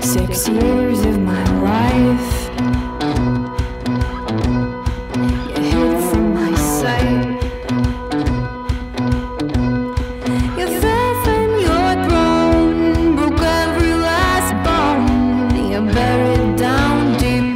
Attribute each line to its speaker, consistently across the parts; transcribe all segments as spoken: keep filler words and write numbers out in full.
Speaker 1: Six years of my life, you hid from my sight. You fell from your throne, broke every last bone. You're buried down deep.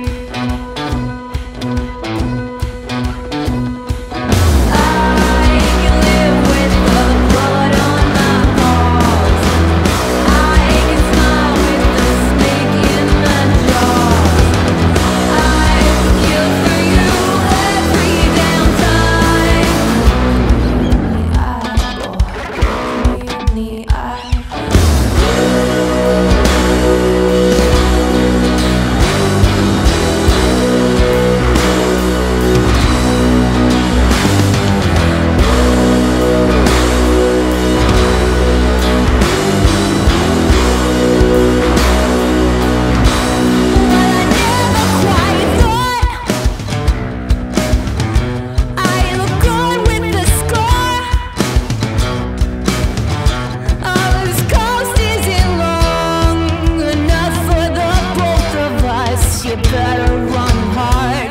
Speaker 1: You better run hard.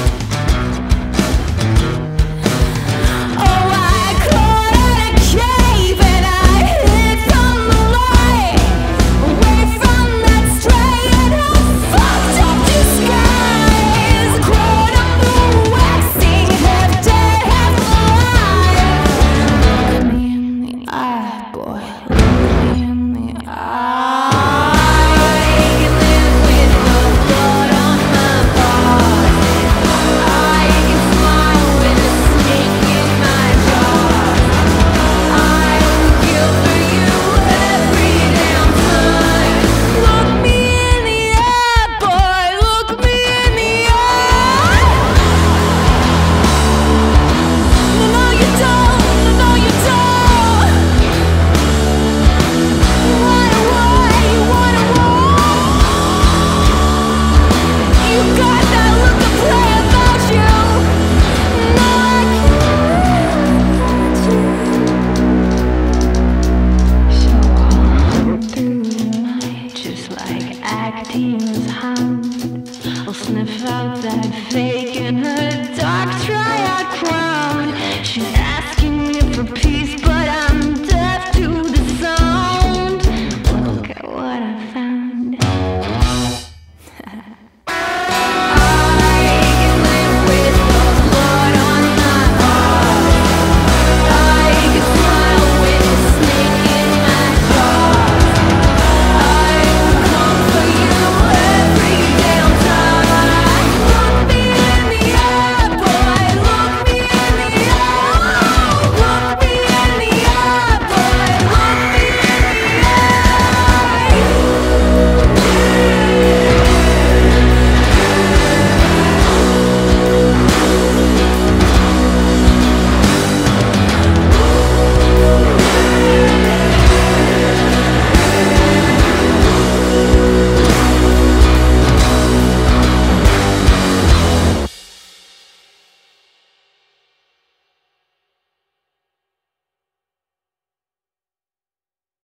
Speaker 1: Oh, I caught at a cave and I hid from the light, away from that stray and a fucked up disguise. Caught up the waxing, half dead, half alive. Look me in the eye, boy. Look me in the eye. Acting's hand, I'll sniff out that face.